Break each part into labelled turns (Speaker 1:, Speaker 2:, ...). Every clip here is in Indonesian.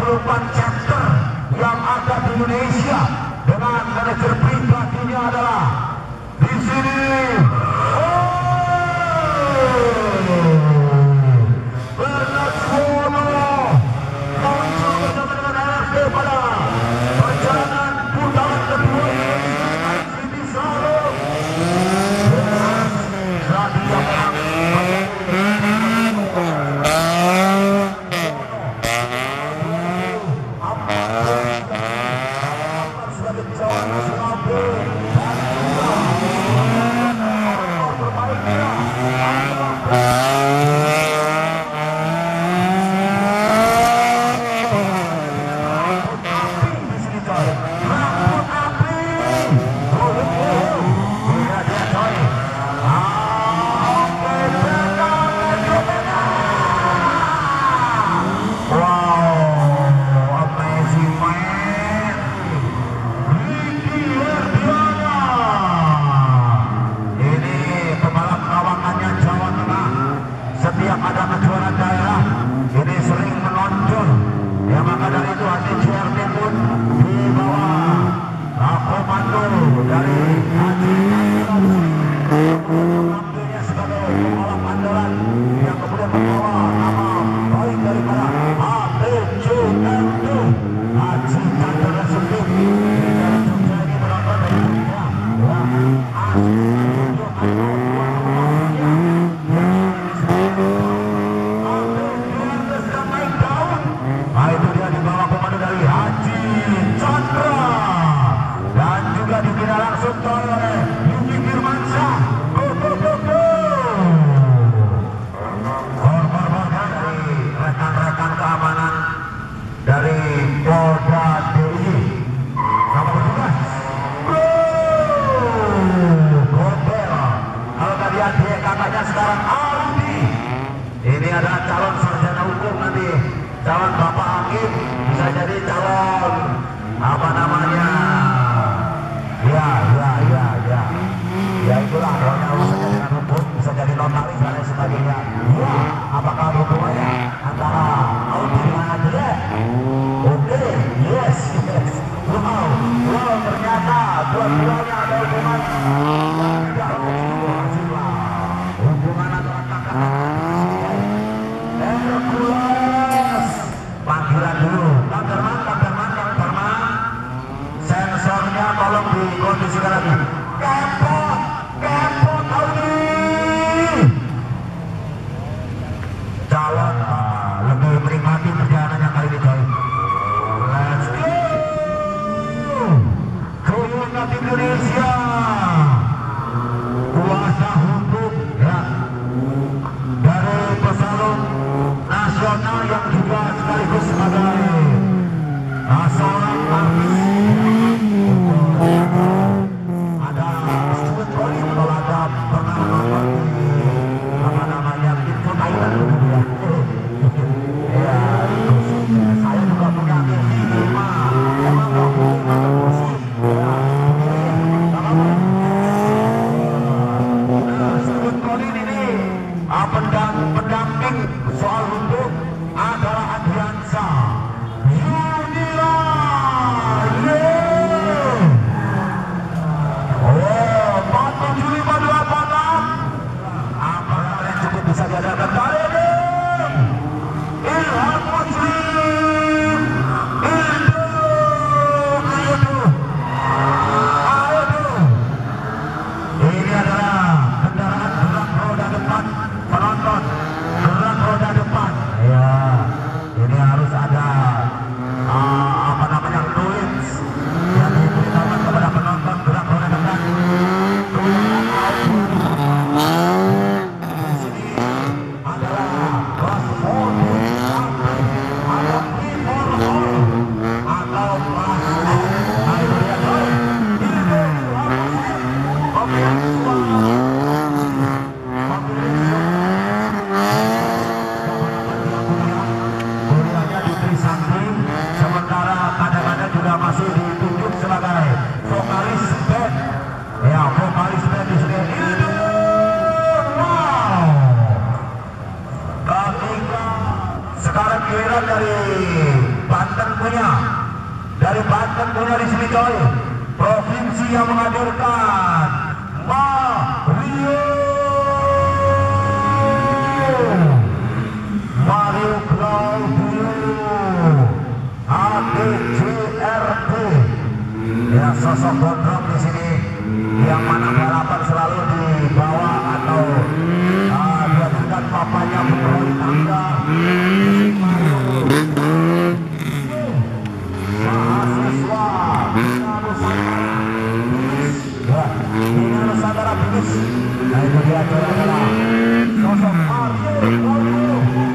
Speaker 1: paguyuban chapter yang ada di Indonesia dengan manajer pribadinya adalah di sini. Bernard Suwono muncul bersama dengan RFD pada perjalanan putaran kedua ini selalu coy. Provinsi yang menghadirkan Mario Claudio ADCRT. Ya, sosok gondrong di sini yang mana balapan selalu dibawa atau dihadirkan papanya menurut tangga. Mahasiswa Bina Nusantara Binus. Nah, itu dia adalah sosok Mario Claudio.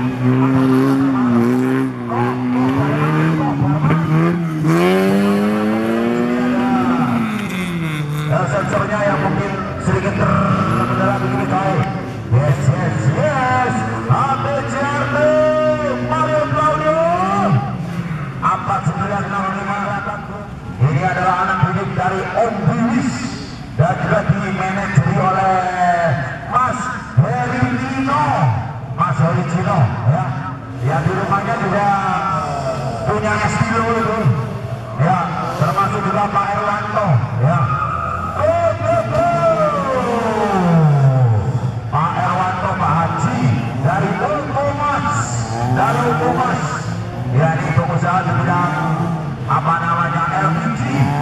Speaker 1: Sensornya yang mungkin sedikit terkendala begini coy. Yes. ABCRT Mario Claudio 4965. Ini adalah anak didik dari Om Biwis dan juga dimanajeri oleh Mas Heri Cino ya. Yang di rumahnya juga punya estilo itu ya, termasuk juga Pak Erwanto ya. Pak Erwanto, Pak Haji dari Ultumas ya, ini pengusaha di bidang apa namanya LPG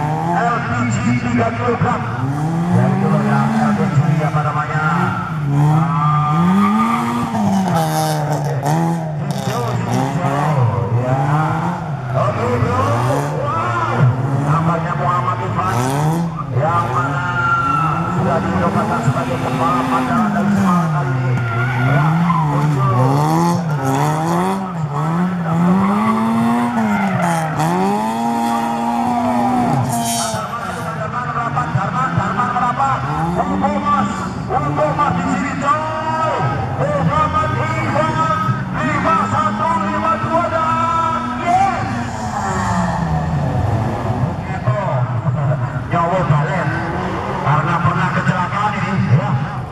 Speaker 1: 3 kg ya, itu loh ya, LPG apa namanya ya. Oke bro, wow, namanya Muhammad Ivan yang mana sudah dinobatkan sebagai pembalap andalan dari Semarang kali ini ya, Ultumas di sini coy. Muhammad Ivan 5152 dan yes. Itu nyawa balik karena pernah kecelakaan ini ya.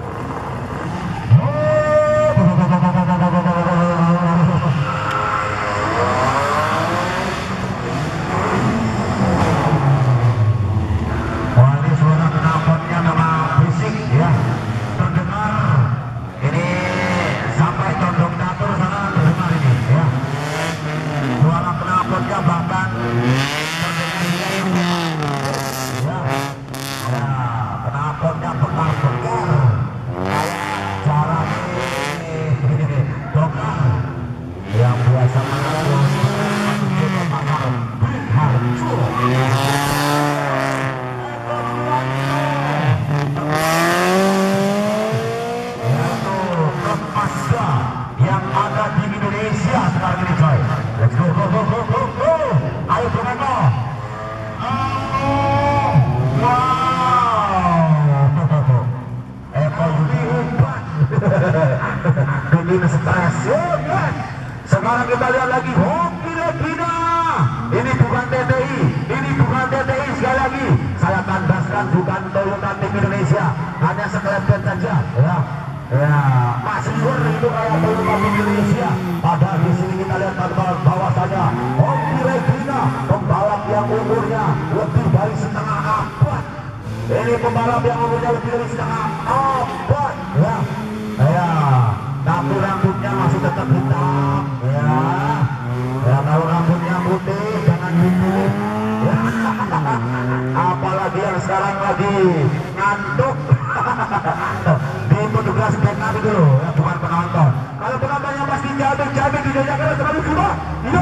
Speaker 1: Wah, ini suara knalpotnya memang berisik ya, terdengar. Ini sampai condong dapur sana terdengar ini ya. Suara knalpotnya bahkan knalpotnya bekar-bekar cara dokar yang biasa mengatur menuju ke pasar Harjo. Yaitu Mazda yang ada di Indonesia sekarang ini coy. Let's go. Ayo Bro. Wow. Eko Yudi Umpan. Bikin stres. Sekarang kita lihat lagi Hoki Regina. Ini bukan TTI, sekali lagi saya tandaskan bukan Toyota Tim Indonesia, hanya sekelempet saja ya, masih itu kayak Toyota Tim Indonesia. Padahal di sini kita lihat bawah saja Hoki Regina, pembalap yang umurnya lebih dari setengah abad. Ini pembalap yang umurnya lebih dari setengah abad ya, tapi rambutnya masih tetap hitam ya. Kalau rambutnya putih jangan gitu ya. Apalagi yang sekarang lagi ngantuk di petugas backup itu loh ya, bukan penonton. Kalau penontonnya pasti jamin di Jakarta sekali semua.